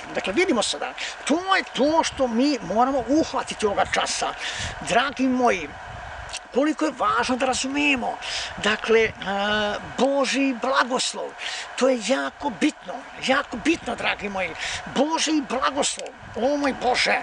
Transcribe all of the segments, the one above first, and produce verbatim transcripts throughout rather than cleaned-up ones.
Dakle, vidimo sada, to je to što mi moramo uhvatiti ovoga časa. Dragi moji, koliko je važno da razumijemo, dakle, Božji blagoslov, to je jako bitno, jako bitno, dragi moji, Božji blagoslov, o moj Bože,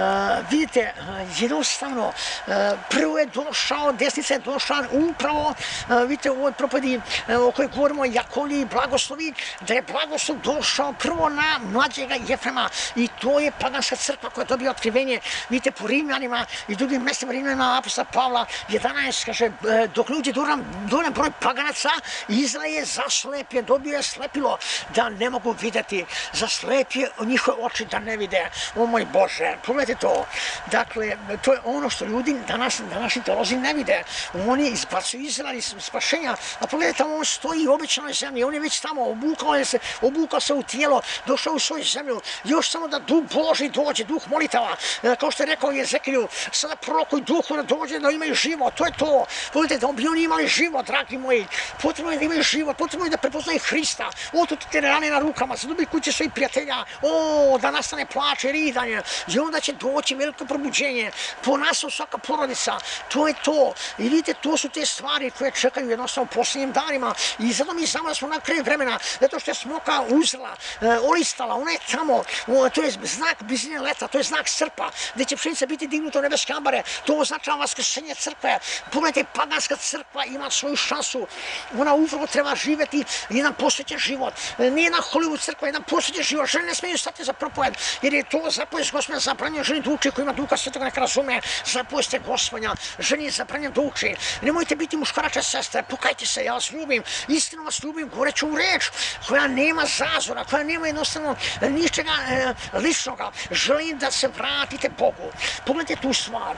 vidite, jednostavno, prvo je došao, desnica je došla upravo, vidite, u ovoj propadi o kojoj govorimo, Jakolji blagoslovi, da je blagoslov došao prvo na mlađega Jefrema i to je paganska crkva koja dobija otkrivenje, vidite, po Rimljanima i drugim mestima Rimljanima apostola Pavla, jedanaest, kaže, dok ljudi dovoljan broj paganaca, Izrael je zaslep, je dobio je slepilo da ne mogu vidjeti, zaslep je njihove oči da ne vide. O moj Bože, pogledajte to. Dakle, to je ono što ljudi danas, današnji teolozi ne vide. Oni izbacuju Izrael iz spašenja, a pogledajte, on stoji u obećanoj zemlji, on je već tamo, obukao se, obukao se u tijelo, došao u svoju zemlju, još samo da Duh Božji dođe, Duh molitava, kao što je rekao Jezekilju, sada prorokuj Duhu da dođe, da imaju život, to je to. Pogledajte, da bi oni imali život, dragi moji, potrebno je da imaju život, potrebno je da prepoznaju Hrista, otutite rane na rukama, zadobiju kuće svojih prijatelja, o, da nastane plače, ridanje, i onda će doći veliko probuđenje, po nas u svaka porodica, to je to. I vidite, to su te stvari koje čekaju jednostavno u posljednjim danima i zato mi znamo da smo na kraju vremena, zato što je smoka uzela, olistala, ona je tamo, to je znak blizine leta, to je znak crkva, gdje će pšenica biti dignuta u nebeske ambare, to označava vaskrsenje crkve. Pogledajte, paganska crkva ima svoju šansu, ona upravo treba živjeti jedan posvećen život, nije jedna Hollywood crkva, jedan posvećen život, žene ne smiju stati za propoved, jer je to zapovest Gospodina zabranjeno ženi da uči, ko ima Duha Svetog neka razume, zapovest Gospodina, ženi je zabranjeno da uči. Nemojte biti muškarače sestre, pokajte se, ja vas ljubim, istinu vas ljubim, govoreću u reč, koja nema zazora, koja nema jednostavno ničega e, ličnoga. Želim da se vratite Bogu. Pogledajte tu stvar.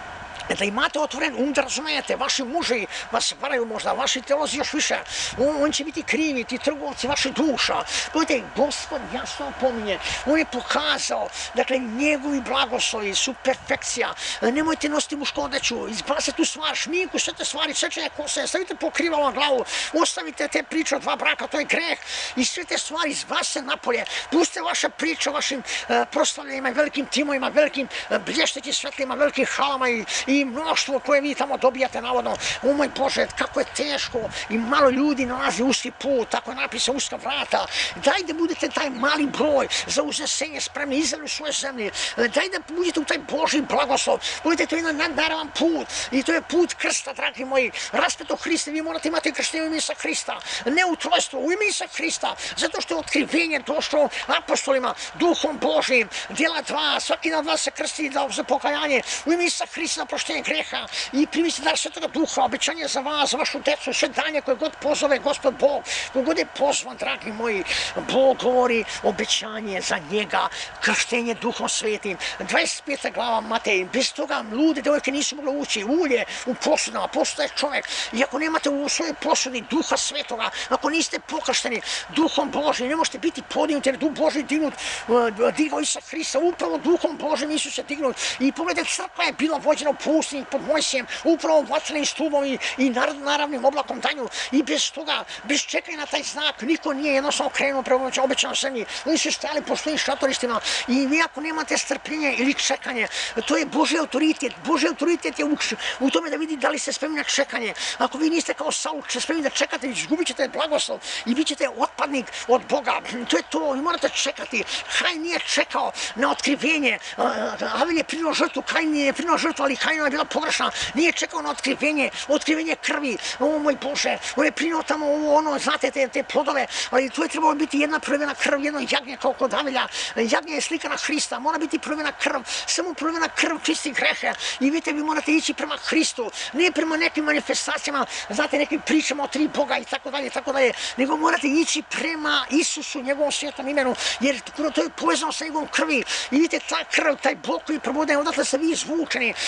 Da imate otvoren um, da razumijete, vaši muži vas varaju možda, vaši teolozi još više, on, on će biti krivi, ti trgovci vaših duša. Pogledajte, Gospod jasno pominje, on je pokazao, dakle, njegovi blagoslovi su perfekcija, nemojte nositi mušku odeću, izbacite tu stvar, šminku, sve te stvari, sečenje kose, stavite pokrivalo na glavu, ostavite te priče o dva braka, to je greh, i sve te stvari izbacite napolje, pustite vaše priče o vašim uh, proslavljenjima i velikim timovima, velikim uh, blještećim svetlima, velikim halama i, i mnoštvo koje vi tamo dobijate navodno. O moj Bože, kako je teško i malo ljudi nalazi uski put, tako je napisano uska vrata. Daj da budete taj mali broj za uznesenje spremni Izrael u svoje zemlji. Daj da budete u taj Božji blagoslov. Budete to jedan nadnaravan put i to je put krsta, dragi moji. Raspeto Hriste, vi morate imati krštenje u ime Isusa Hrista. Ne u trojstvu, u ime Isusa Hrista. Zato što je otkrivenje došlo apostolima, Duhom Božjim. Djela dva, svaki na dva se krsti dao za pokajanje. U ime Isusa Hrista proštenje greha i primite dar Svetoga Duha, obećanje za vas, za vašu decu, sve danje koje god pozove Gospod Bog, ko god je pozvan, dragi moji, Bog govori obećanje za njega, krštenje Duhom Svetim, dvadeset peta glava Matej, bez toga lude devojke nisu mogle ući, ulje u posudama, posuda je čovjek, i ako nemate u svojoj posudi Duha Svetoga, ako niste pokršteni Duhom Božjim, ne možete biti podignuti, jer Duh Božji dignut, digao Isusa Hrista, upravo Duhom Božjim Isus je dignut, i pogledajte, crkva je bila vođena u pustinji pod Mojsijem, upravo vatrenim stubom i, i naravnim oblakom danju, i bez toga, bez čekanja na taj znak, niko nije jednostavno krenuo prema obećanom zemlji. Oni su stajali po svojim šatorištima i vi ako nemate strpljenje ili čekanje, to je Božji autoritet. Božji autoritet je u, u tome da vidi da li ste spremni na čekanje. Ako vi niste kao Saul spremni da čekate, izgubit ćete blagoslov i bit ćete otpadnik od Boga. To je to, vi morate čekati. Hajn nije čekao na otkrivenje. Avel je prinuo žrtvu, Kain je prinuo žrtvu, ali Kainova je bila pogrešna. Nije čekao na otkrivenje, otkrivenje krvi. O moj Bože, on je prinuo tamo ovo, ono, znate, te, te plodove, ali tu je trebalo biti jedna prolivena krv, jedno jagnje kao kod Avelja. Jagnje je slika na Hrista, mora biti prolivena krv, samo prolivena krv čisti grehe. I vidite, vi morate ići prema Hristu, ne prema nekim manifestacijama, znate, nekim pričama o tri Boga i tako dalje, tako dalje, nego morate ići prema Isusu, njegovom svetom imenu, jer to je povezano sa njegovom krvi. I vidite, ta krv, taj Bog koji probude, odatle ste vi izvučeni, kao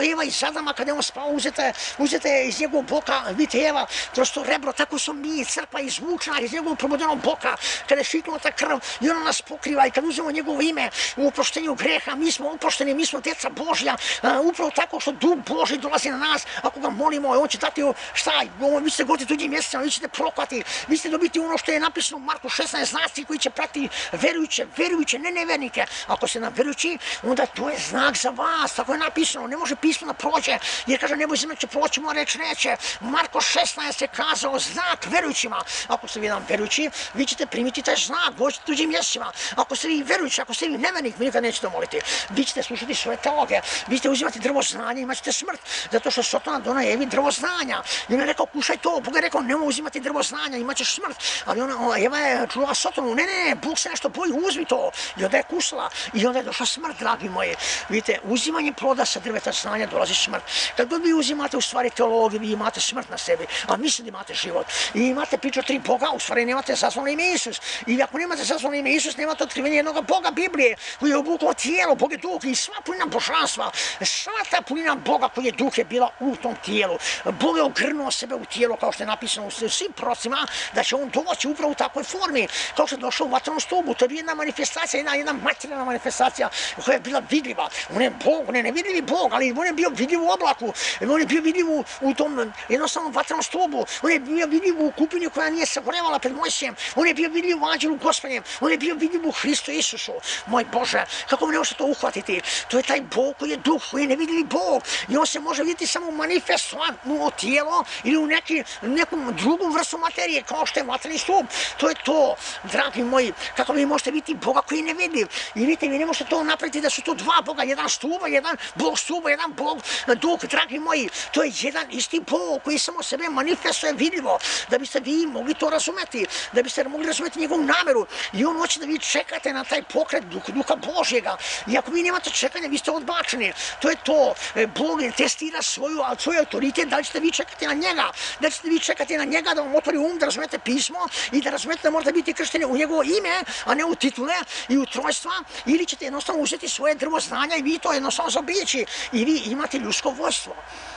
Eva iz Adama, kada je on spao, uzete, uzete iz njegovog boka, vidite Eva, kroz to rebro, tako su mi, crkva izvučena iz njegovog probudenog boka, kada je šiknula ta krv i ona nas pokriva i kada uzmemo njegovo ime u oproštenju greha, mi smo oprošteni, mi smo djeca Božja, upravo tako što Duh Božji dolazi na nas, ako ga molimo, on će dati šta, vi ćete govoriti tuđim mjesecima, vi ćete proklati, vi ćete dobiti ono što je napisano u Marku šesnaest znaci koji će pratiti verujuće, verujuće, ne nevernike. Ako se nam verujući, onda to je znak za vas, tako je napisano, ne može pismo da prođe, jer kaže nebo i zemlja će proći, mora reći neće. Marko šesnaest je kazao znak verujućima. Ako ste vi nam verujući, vi ćete primiti taj znak, dođete tuđim mjesecima. Ako ste vi verujući, ako ste vi nevernik, vi nikad nećete moliti. Vi ćete slušati svoje teologe, vi ćete uzimati drvo znanja, imat ćete smrt, zato što Sotona dona Evi drvo znanja. I on je rekao, kušaj to, Bog je rekao, nemoj uzimati drvo znanja, imat ćeš smrt. Ali ona, Eva je čula Sotonu, ne, ne, Bog se nešto boji, uzmi to. I onda je kusala i onda je došla smrt, dragi moji. Vidite, uzimanje ploda sa drveta znanja dolazi smrt. Kad god vi uzimate u stvari teologiju, vi imate smrt na sebi, a mislite da imate život. I imate priču o tri Boga, u stvari nemate zazvano ime Isus. I ako nemate zazvano ime Isus, nemate otkrivenje jednog Boga Biblije, koji je obukao tijelo, Bog je duh i sva punina božanstva, sva ta punina Boga koji je duh je bila u tom tijelu. Bog je ogrnuo sebe u tijelo, kao što je napisano u svim procima, da će on doći upravo u takvoj formi, kao što je došao u vatrenom stubu. To je jedna manifestacija, jedna, jedna materijalna manifestacija koja je bila vidljiva. On je Bog, on je nevidljivi Bog, ali on je bio vidljiv u oblaku, on je bio vidljiv u, u tom jednostavnom vatrenom stubu, on je bio vidljiv u kupini koja nije se gorevala pred Mojsijem, on je bio vidljiv u anđelu Gospodnjem, on je bio vidljiv u Hristu Isusu. Moj Bože, kako mi ne možete to uhvatiti? To je taj Bog koji je duh, koji je nevidljivi Bog i on se može vidjeti samo manifestovano u tijelo ili u neki, nekom drugom vrstu materije kao što je vatreni stup. To je to, dragi moji, kako vi možete vidjeti Boga koji je nevidljiv. I vidite, vi ne možete to napraviti da su to dva Boga, jedan stuba, jedan Bog stuba, jedan Bog duh, dragi moji. To je jedan isti Bog koji samo sebe manifestuje vidljivo, da biste vi mogli to razumeti, da biste mogli razumeti njegovu nameru. I on hoće da vi čekate na taj pokret duha, duha Božjega. I ako vi nemate čekanja, vi ste odbačeni. To je to. Bog testira svoju, svoj autoritet, da li ćete vi čekati na njega, da li ćete vi čekati na njega da vam otvori um, da razumete pismo i da razumete da morate biti kršteni u njegovo ime, a ne u titule i u trojstva, ili ćete jednostavno uzeti svoje drvo znanja i vi to jednostavno zaobići i vi imate ljudsko vojstvo.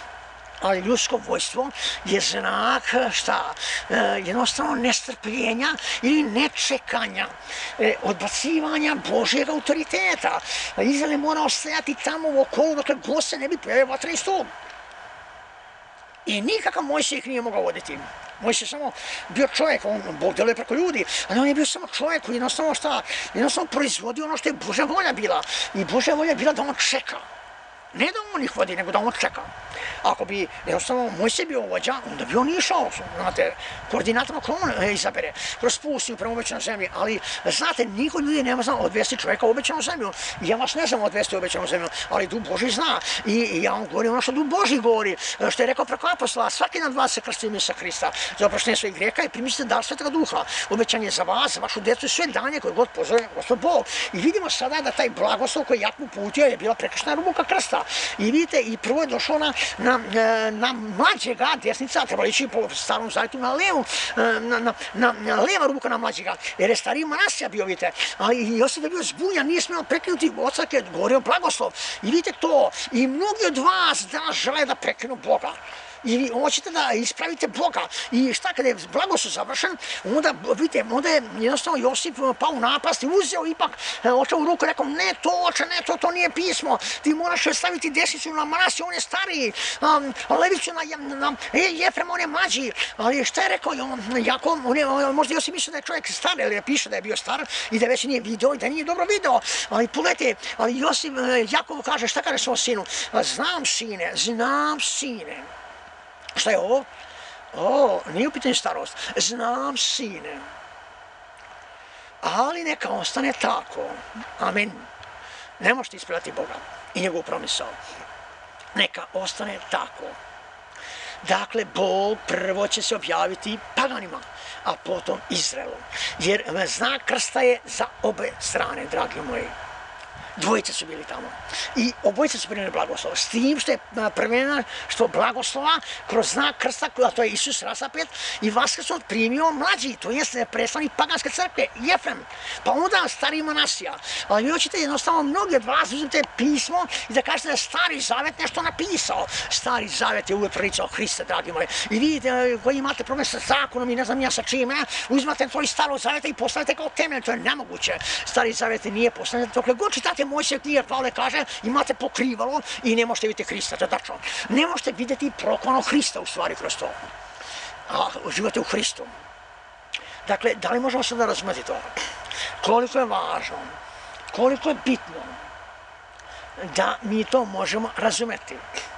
Ali ljudsko vojstvo je znak šta? E, jednostavno nestrpljenja ili nečekanja, e, odbacivanja Božjeg autoriteta. Izrael je morao stajati tamo u okolu dok god se ne bi pojavio vatreni stup. I nikakav Mojsije ih nije mogao voditi. Mojsije je samo bio čovjek, on Bog djeluje preko ljudi, ali on je bio samo čovjek koji jednostavno šta? Jednostavno proizvodio ono što je Božja volja bila. I Božja volja je bila da on čeka. Ne da on ih vodi, nego da on čeka. Ako bi jednostavno Mojsije bio vođa, onda bi on išao, znate, koordinatorno ko on izabere, kroz pustinu prema obećanoj zemlji, ali znate, niko ljudi nema zna odvesti čovjeka u obećanu zemlju. Ja vas ne znam odvesti u obećanu zemlju, ali Duh Božji zna. I, i ja vam govorim ono što Duh Božji govori, što je rekao preko apostola, svaki dan vas se krsti u ime sa Hrista za oproštenje svojih grijeha i primislite dar Svetoga Duha. Obećanje za vas, za vašu djecu i sve danje koje god pozove Gospod Bog. I vidimo sada da taj blagoslov koji Jakub uputio je bila prekrštena ruka krsta. I vidite, i prvo je došlo na, na, na mlađega, desnica, treba ići po starom zavjetu na levu, na, na, na, na leva ruka na mlađega, jer je stariji monasija bio, vidite, ali Josip je bio zbunjan, nije smio prekinuti oca kad je govorio blagoslov. I vidite to, i mnogi od vas danas žele da prekinu Boga. I vi hoćete da ispravite Boga. I šta kada je blagoslov završen, onda, vidite, onda je jednostavno Josip pao u napast i uzeo ipak oča u ruku i rekao, ne to oče, ne to, to nije pismo, ti moraš staviti desnicu na Manasiju, on je stariji, um, levicu na, na Jefrema, on je mlađi, ali šta je rekao Jakov, on je, možda Josip mislio da je čovjek star, ili piše da je bio star i da već nije video i da nije dobro video, ali pogledajte, ali Josip, Jakov kaže, šta kaže svom sinu, znam sine, znam sine. Šta je ovo? O, nije u pitanju starost. Znam sine. Ali neka ostane tako. Amen. Ne možete ispravljati Boga i njegovu promisao. Neka ostane tako. Dakle, Bog prvo će se objaviti paganima, a potom Izraelu. Jer znak krsta je za obe strane, dragi moji. Dvojice su bili tamo. I obojice su primili blagoslov. S tim što je prvena što blagoslova kroz znak krsta, a to je Isus rasapet, i vaskrsom primio mlađi, to jeste predstavnik paganske crkve, Jefrem. Pa onda stari monasija. Ali vi hoćete jednostavno, mnogi od vas uzmete pismo i da kažete da je Stari Zavet nešto napisao. Stari Zavet je uvijek proricao Hrista, dragi moji. I vi koji imate problem sa zakonom i ne znam ja sa čime, uzmate tvoj Starog Zaveta i postavite kao temelj, to je nemoguće. Stari Zavet nije postavljen, dokle god čitate Mojsije knjige, Pavle kaže, imate pokrivalo i ne možete vidjeti Hrista, to je tačno. Ne možete vidjeti proklanog Hrista u stvari kroz to. A živate u Hristu. Dakle, da li možemo sada razumjeti to? Koliko je važno, koliko je bitno da mi to možemo razumjeti.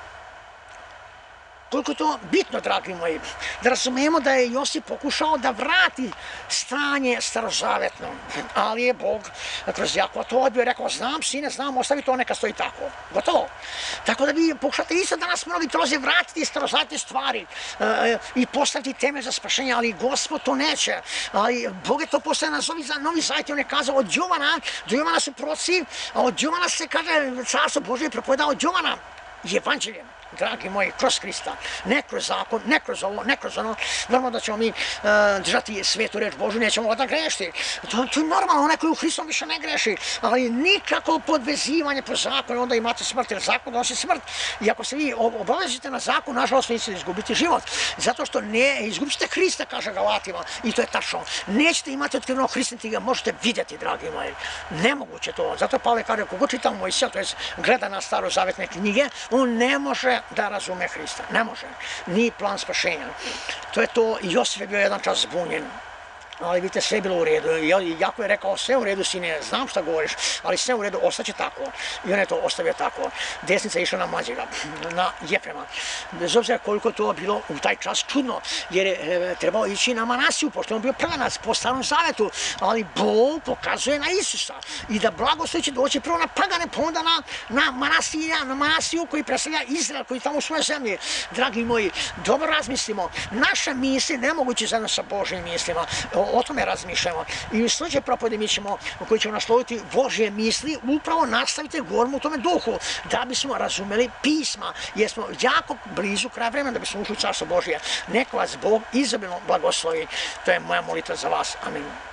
Koliko je to bitno, dragi moji, da razumijemo da je Josip pokušao da vrati stanje starozavetno, ali je Bog kroz Jakova to odbio i rekao, znam sine, znam, ostavi to, neka stoji tako. Gotovo. Tako da vi pokušate isto danas mnogi dolaze vratiti starozavetne stvari e, i postaviti teme za spašenje, ali Gospod to neće. Ali Bog je to postavio nazovi za Novi Zavet i on je kazao od Jovana, do Jovana su proci, a od Jovana se kaže, Carstvo Božje je propovedao od Jovana evanđeljem. Dragi moji, kroz Hrista, ne kroz zakon, ne kroz ovo, ne kroz ono. Normalno da ćemo mi uh, držati svetu reč Božju, nećemo da grešiti. To, to je normalno, onaj koji u Hristom više ne greši, ali nikako podvezivanje po zakonu, onda imate smrt, jer zakon donosi smrt. I ako se vi obavezite na zakon, nažalost nećete izgubiti život. Zato što ne izgubite Hrista, kaže Galatima, i to je tačno. Nećete imati otkrivenog Hrista, niti ga možete vidjeti, dragi moji. Nemoguće to. Zato Pavle kaže, kogo čitam Mojsija, to je gleda na starozavetne knjige, on ne može da razume Hrista. Ne može. Ni plan spašenja. To je to. Josif je bio jedan čas zbunjen. Ali vidite, sve je bilo u redu. Jako je rekao, sve u redu, sine, znam šta govoriš, ali sve u redu, ostaće tako. I on je to ostavio tako. Desnica je išla na mlađega, na Jefrema. Bez obzira koliko je to bilo u taj čas čudno, jer je trebao ići na Manasiju, pošto je on bio prvenac po Starom Zavetu, ali Bog pokazuje na Isusa. I da blagoslov će doći prvo na pagane, pa onda na, na, Manasija, na Manasiju koji predstavlja Izrael, koji je tamo u svojoj zemlji. Dragi moji, dobro razmislimo. Naše misli nemoguće zajedno sa Božjim mislima. O tome razmišljamo. I u sljedećoj propovedi mi ćemo, koji ćemo nasloviti Božje misli, upravo nastavite govorimo u tome duhu, da bismo razumeli pisma, jer smo jako blizu kraja vremena da bismo ušli u Carstvo Božje. Neka vas Bog izobilno blagoslovi. To je moja molitva za vas. Amin.